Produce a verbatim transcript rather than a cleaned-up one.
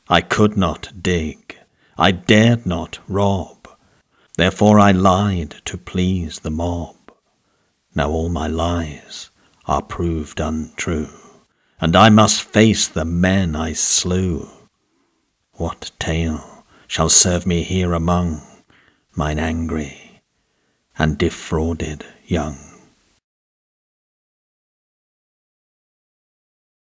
I could not dig, I dared not rob, therefore I lied to please the mob. Now all my lies are proved untrue, and I must face the men I slew. What tale shall serve me here among mine angry and defrauded young?